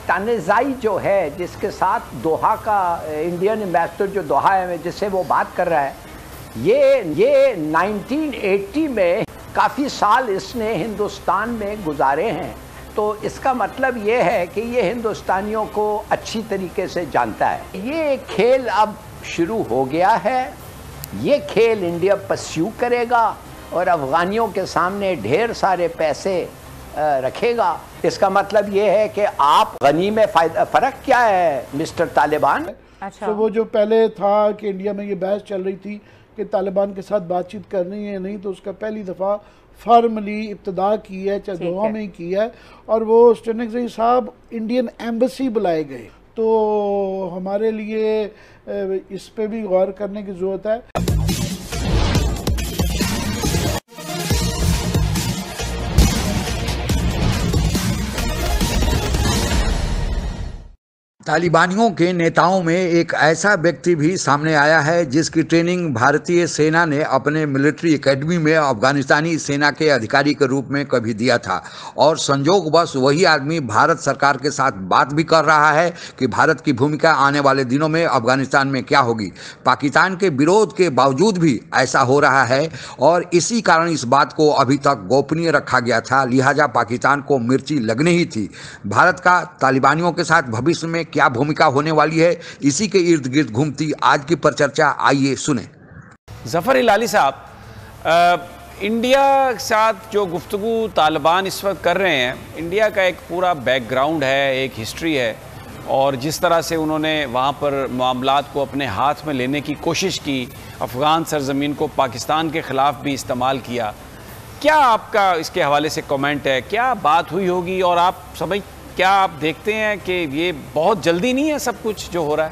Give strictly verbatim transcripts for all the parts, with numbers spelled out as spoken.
तानेजाई जो है जिसके साथ दोहा का इंडियन एम्बेसडर जो दोहा है जिससे वो बात कर रहा है, ये ये नाइनटीन एटी में काफ़ी साल इसने हिंदुस्तान में गुजारे हैं। तो इसका मतलब ये है कि ये हिंदुस्तानियों को अच्छी तरीके से जानता है। ये खेल अब शुरू हो गया है, ये खेल इंडिया परस्यू करेगा और अफ़गानियों के सामने ढेर सारे पैसे रखेगा। इसका मतलब ये है कि आप गनी में फ़ायदा फ़र्क क्या है मिस्टर तालिबान? अच्छा, तो वो जो पहले था कि इंडिया में ये बहस चल रही थी कि तालिबान के साथ बातचीत करनी है नहीं, तो उसका पहली दफ़ा फॉर्मली इब्तदा की है, चाहे दोहा में ही की है, और वो स्टेनगजी साहब इंडियन एम्बेसी बुलाए गए। तो हमारे लिए इस पे भी गौर करने की ज़रूरत है। तालिबानियों के नेताओं में एक ऐसा व्यक्ति भी सामने आया है जिसकी ट्रेनिंग भारतीय सेना ने अपने मिलिट्री एकेडमी में अफगानिस्तानी सेना के अधिकारी के रूप में कभी दिया था, और संजोगवश वही आदमी भारत सरकार के साथ बात भी कर रहा है कि भारत की भूमिका आने वाले दिनों में अफगानिस्तान में क्या होगी। पाकिस्तान के विरोध के बावजूद भी ऐसा हो रहा है और इसी कारण इस बात को अभी तक गोपनीय रखा गया था, लिहाजा पाकिस्तान को मिर्ची लगनी ही थी। भारत का तालिबानियों के साथ भविष्य में क्या भूमिका होने वाली है, इसी के इर्द गिर्द घूमती आज की परिचर्चा, आइए सुने। जफर हिलाली साहब, इंडिया के साथ जो गुफ्तगू तालिबान इस वक्त कर रहे हैं, इंडिया का एक पूरा बैकग्राउंड है, एक हिस्ट्री है, और जिस तरह से उन्होंने वहाँ पर मामलात को अपने हाथ में लेने की कोशिश की, अफ़गान सरजमीन को पाकिस्तान के ख़िलाफ़ भी इस्तेमाल किया, क्या आपका इसके हवाले से कमेंट है? क्या बात हुई होगी और आप समझ क्या आप देखते हैं कि ये बहुत जल्दी नहीं है सब कुछ जो हो रहा है?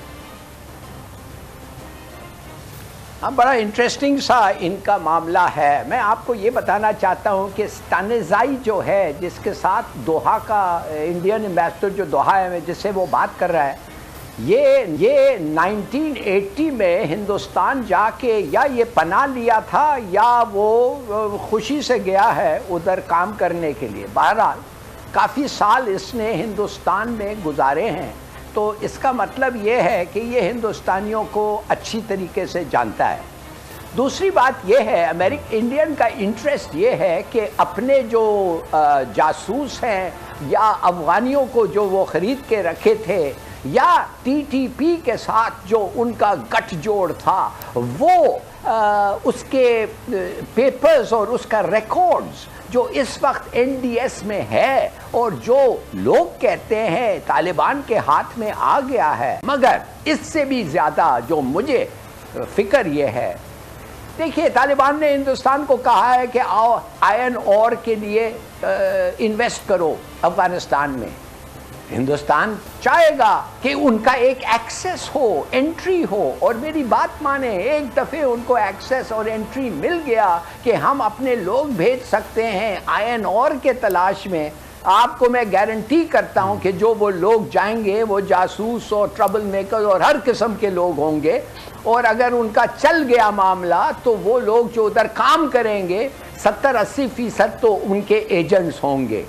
हाँ, बड़ा इंटरेस्टिंग सा इनका मामला है। मैं आपको ये बताना चाहता हूँ कि तानेजाई जो है जिसके साथ दोहा का इंडियन एम्बेसडर जो दोहा है जिससे वो बात कर रहा है, ये ये नाइनटीन एटी में हिंदुस्तान जाके या ये पनाह लिया था या वो खुशी से गया है उधर काम करने के लिए। बहरहाल काफ़ी साल इसने हिंदुस्तान में गुजारे हैं, तो इसका मतलब ये है कि ये हिंदुस्तानियों को अच्छी तरीके से जानता है। दूसरी बात ये है, अमेरिक इंडियन का इंटरेस्ट ये है कि अपने जो जासूस हैं या अफ़गानियों को जो वो ख़रीद के रखे थे या टीटीपी के साथ जो उनका गठजोड़ था, वो आ, उसके पेपर्स और उसका रिकॉर्ड्स जो इस वक्त एन डी एस में है और जो लोग कहते हैं तालिबान के हाथ में आ गया है। मगर इससे भी ज़्यादा जो मुझे फ़िक्र ये है, देखिए तालिबान ने हिंदुस्तान को कहा है कि आओ आयरन ओर के लिए इन्वेस्ट करो अफ़गानिस्तान में। हिंदुस्तान चाहेगा कि उनका एक एक्सेस हो, एंट्री हो, और मेरी बात माने, एक दफ़े उनको एक्सेस और एंट्री मिल गया कि हम अपने लोग भेज सकते हैं आयरन ओर के तलाश में। आपको मैं गारंटी करता हूं कि जो वो लोग जाएंगे वो जासूस और ट्रबल मेकर और हर किस्म के लोग होंगे, और अगर उनका चल गया मामला तो वो लोग जो उधर काम करेंगे सत्तर अस्सी फीसद तो उनके एजेंट्स होंगे।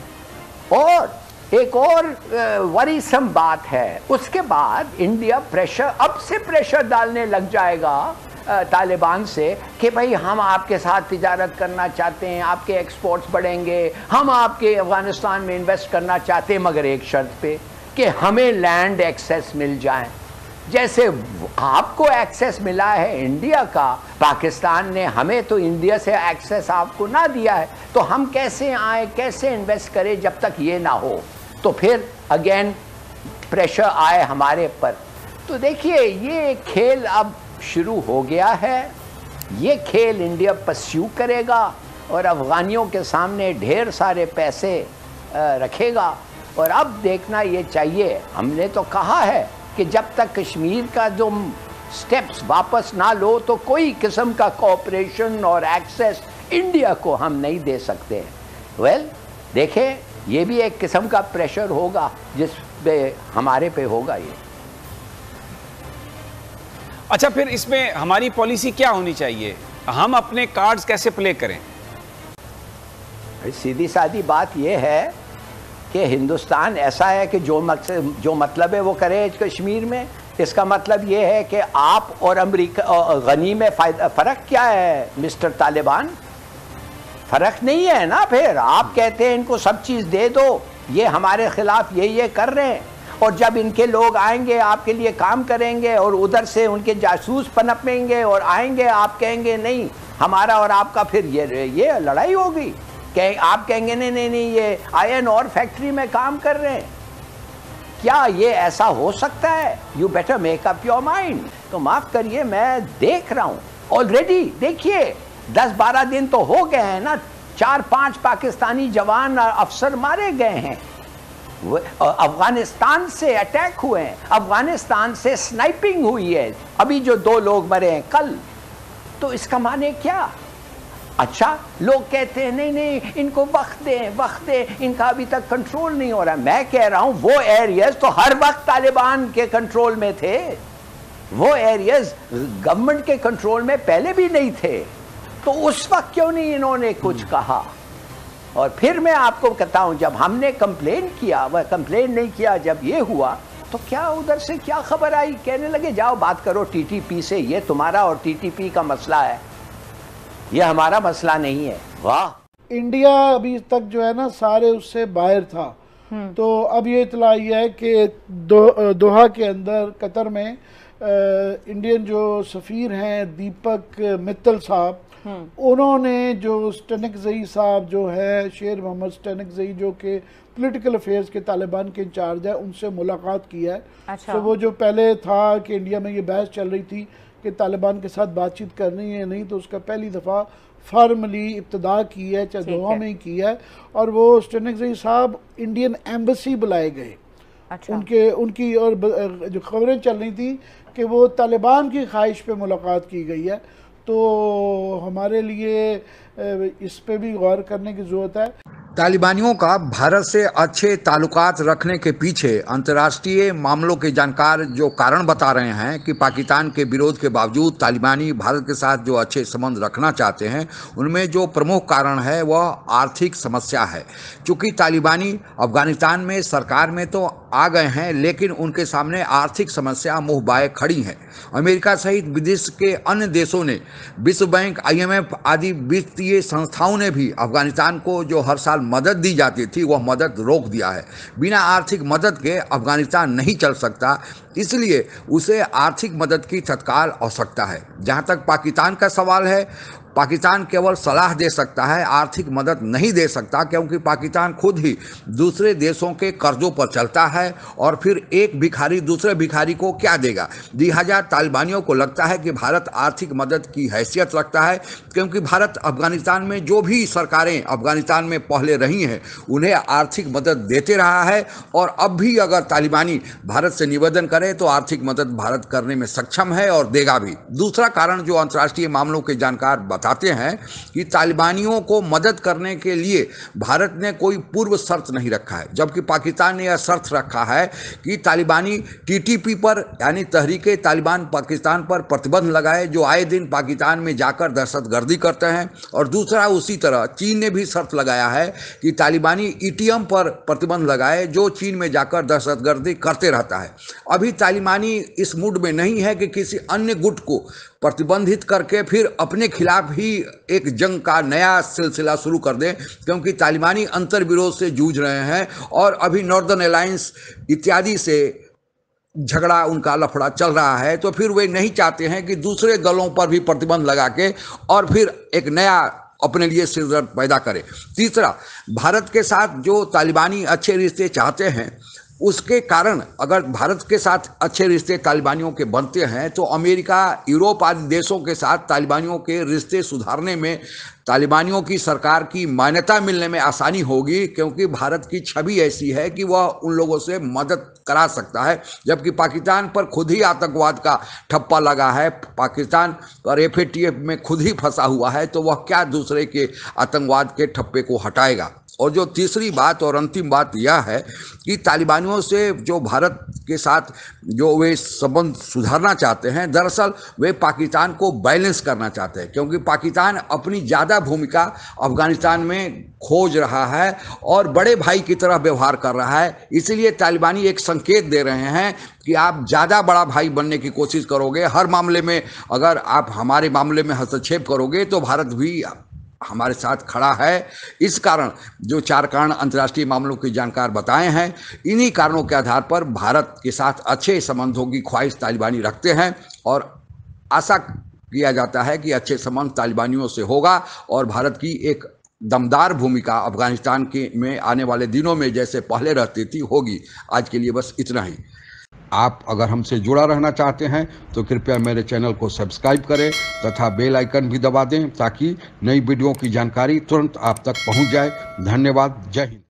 और एक और वरीसम बात है, उसके बाद इंडिया प्रेशर अब से प्रेशर डालने लग जाएगा तालिबान से कि भाई हम आपके साथ तिजारत करना चाहते हैं, आपके एक्सपोर्ट्स बढ़ेंगे, हम आपके अफ़गानिस्तान में इन्वेस्ट करना चाहते हैं, मगर एक शर्त पे कि हमें लैंड एक्सेस मिल जाए। जैसे आपको एक्सेस मिला है इंडिया का, पाकिस्तान ने हमें तो इंडिया से एक्सेस आपको ना दिया है, तो हम कैसे आए, कैसे इन्वेस्ट करें जब तक ये ना हो? तो फिर अगेन प्रेशर आए हमारे पर। तो देखिए ये खेल अब शुरू हो गया है, ये खेल इंडिया परस्यू करेगा और अफ़गानियों के सामने ढेर सारे पैसे रखेगा। और अब देखना ये चाहिए, हमने तो कहा है कि जब तक कश्मीर का जो स्टेप्स वापस ना लो तो कोई किस्म का कोऑपरेशन और एक्सेस इंडिया को हम नहीं दे सकते। वेल देखें, ये भी एक किस्म का प्रेशर होगा जिस पे हमारे पे होगा ये। अच्छा, फिर इसमें हमारी पॉलिसी क्या होनी चाहिए? हम अपने कार्ड्स कैसे प्ले करें? सीधी सादी बात यह है कि हिंदुस्तान ऐसा है कि जो मकसद जो मतलब है वो करे कश्मीर में? इसका मतलब ये है कि आप और अमेरिका गनी में फ़ायदा फ़र्क क्या है मिस्टर तालिबान? फ़र्क नहीं है ना। फिर आप कहते हैं इनको सब चीज़ दे दो, ये हमारे ख़िलाफ़ ये ये कर रहे हैं, और जब इनके लोग आएंगे आपके लिए काम करेंगे और उधर से उनके जासूस पनपेंगे और आएंगे, आप कहेंगे नहीं हमारा और आपका फिर ये ये लड़ाई होगी। कहें आप कहेंगे नहीं नहीं नहीं ये आयरन और फैक्ट्री में काम कर रहे हैं। क्या ये ऐसा हो सकता है? You better make up your mind. तो माफ़ करिए, मैं देख रहा हूँ ऑलरेडी। देखिए दस बारह दिन तो हो गए हैं ना, चार पांच पाकिस्तानी जवान अफसर मारे गए हैं, अफगानिस्तान से अटैक हुए हैं, अफगानिस्तान से स्नाइपिंग हुई है, अभी जो दो लोग मरे हैं कल। तो इसका माने क्या? अच्छा, लोग कहते हैं नहीं नहीं इनको वक्त दें वक्त दें, इनका अभी तक कंट्रोल नहीं हो रहा। मैं कह रहा हूं वो एरियाज तो हर वक्त तालिबान के कंट्रोल में थे, वो एरियाज गवर्नमेंट के कंट्रोल में पहले भी नहीं थे। तो उस वक्त क्यों नहीं इन्होंने कुछ कहा? और फिर मैं आपको कहता हूं, जब हमने कंप्लेन किया, वह कंप्लेन नहीं किया, जब ये हुआ तो क्या उधर से क्या खबर आई? कहने लगे जाओ बात करो टीटीपी से, ये तुम्हारा और टीटीपी का मसला है, ये हमारा मसला नहीं है। वाह। इंडिया अभी तक जो है ना सारे उससे बाहर था। तो अब ये इतला आई है कि दो, दोहा के अंदर कतर में आ, इंडियन जो सफ़ीर हैं दीपक मित्तल साहब, उन्होंने जो स्टेनकज़ई साहब जो है शेर मोहम्मद स्टेनकज़ई जो कि पॉलिटिकल अफेयर्स के तालिबान के इंचार्ज है, उनसे मुलाकात की है। अच्छा। तो वो जो पहले था कि इंडिया में ये बहस चल रही थी कि तालिबान के साथ बातचीत करनी है नहीं, तो उसका पहली दफ़ा फार्मली इब्तदा की है, चाहे दोहा में ही की है। और वो स्टेनकज़ई साहब इंडियन एम्बेसी बुलाए गए। अच्छा। उनके उनकी और जो खबरें चल रही थी कि वो तालिबान की ख्वाहिश पे मुलाकात की गई है। तो हमारे लिए इस पे भी गौर करने की ज़रूरत है। तालिबानियों का भारत से अच्छे ताल्लुकात रखने के पीछे अंतर्राष्ट्रीय मामलों के जानकार जो कारण बता रहे हैं कि पाकिस्तान के विरोध के बावजूद तालिबानी भारत के साथ जो अच्छे संबंध रखना चाहते हैं, उनमें जो प्रमुख कारण है वह आर्थिक समस्या है। चूँकि तालिबानी अफगानिस्तान में सरकार में तो आ गए हैं, लेकिन उनके सामने आर्थिक समस्या मुँह बाए खड़ी है। अमेरिका सहित विदेश के अन्य देशों ने, विश्व बैंक, आई एम एफ आदि वित्तीय संस्थाओं ने भी अफगानिस्तान को जो हर साल मदद दी जाती थी वह मदद रोक दिया है। बिना आर्थिक मदद के अफगानिस्तान नहीं चल सकता, इसलिए उसे आर्थिक मदद की तत्काल आवश्यकता है। जहां तक पाकिस्तान का सवाल है, पाकिस्तान केवल सलाह दे सकता है, आर्थिक मदद नहीं दे सकता, क्योंकि पाकिस्तान खुद ही दूसरे देशों के कर्जों पर चलता है और फिर एक भिखारी दूसरे भिखारी को क्या देगा। लिहाजा तालिबानियों को लगता है कि भारत आर्थिक मदद की हैसियत रखता है, क्योंकि भारत अफगानिस्तान में जो भी सरकारें अफगानिस्तान में पहले रही हैं उन्हें आर्थिक मदद देते रहा है, और अब भी अगर तालिबानी भारत से निवेदन करे तो आर्थिक मदद भारत करने में सक्षम है और देगा भी। दूसरा कारण जो अंतर्राष्ट्रीय मामलों के जानकार बताते हैं कि तालिबानियों को मदद करने के लिए भारत ने कोई पूर्व शर्त नहीं रखा है, जबकि पाकिस्तान ने यह शर्त रखा है कि तालिबानी टीटीपी पर यानी तहरीके तालिबान पाकिस्तान पर प्रतिबंध लगाए, जो आए दिन पाकिस्तान में जाकर दहशतगर्दी करते हैं। और दूसरा, उसी तरह चीन ने भी शर्त लगाया है कि तालिबानी ईटीएम पर प्रतिबंध लगाए, जो चीन में जाकर दहशतगर्दी करते रहता है। अभी तालिबानी इस मूड में नहीं है कि किसी अन्य गुट को प्रतिबंधित करके फिर अपने खिलाफ ही एक जंग का नया सिलसिला शुरू कर दें, क्योंकि तालिबानी अंतर विरोध से जूझ रहे हैं और अभी नॉर्दर्न अलायंस इत्यादि से झगड़ा उनका लफड़ा चल रहा है। तो फिर वे नहीं चाहते हैं कि दूसरे दलों पर भी प्रतिबंध लगा के और फिर एक नया अपने लिए सिलसिला पैदा करें। तीसरा, भारत के साथ जो तालिबानी अच्छे रिश्ते चाहते हैं, उसके कारण अगर भारत के साथ अच्छे रिश्ते तालिबानियों के बनते हैं तो अमेरिका, यूरोप आदि देशों के साथ तालिबानियों के रिश्ते सुधारने में तालिबानियों की सरकार की मान्यता मिलने में आसानी होगी, क्योंकि भारत की छवि ऐसी है कि वह उन लोगों से मदद करा सकता है, जबकि पाकिस्तान पर खुद ही आतंकवाद का ठप्पा लगा है, पाकिस्तान और एफ ए टी एफ में खुद ही फंसा हुआ है, तो वह क्या दूसरे के आतंकवाद के ठप्पे को हटाएगा। और जो तीसरी बात और अंतिम बात यह है कि तालिबानियों से जो भारत के साथ जो वे संबंध सुधारना चाहते हैं, दरअसल वे पाकिस्तान को बैलेंस करना चाहते हैं, क्योंकि पाकिस्तान अपनी ज़्यादा भूमिका अफगानिस्तान में खोज रहा है और बड़े भाई की तरह व्यवहार कर रहा है। इसलिए तालिबानी एक संकेत दे रहे हैं कि आप ज़्यादा बड़ा भाई बनने की कोशिश करोगे, हर मामले में अगर आप हमारे मामले में हस्तक्षेप करोगे तो भारत भी हमारे साथ खड़ा है। इस कारण जो चार कारण अंतर्राष्ट्रीय मामलों के जानकार बताए हैं, इन्हीं कारणों के आधार पर भारत के साथ अच्छे संबंधों की ख्वाहिश तालिबानी रखते हैं और आशा किया जाता है कि अच्छे संबंध तालिबानियों से होगा और भारत की एक दमदार भूमिका अफगानिस्तान के में आने वाले दिनों में जैसे पहले रहती थी होगी। आज के लिए बस इतना ही। आप अगर हमसे जुड़ा रहना चाहते हैं तो कृपया मेरे चैनल को सब्सक्राइब करें तथा बेल आइकन भी दबा दें ताकि नई वीडियो की जानकारी तुरंत आप तक पहुंच जाए। धन्यवाद। जय हिंद।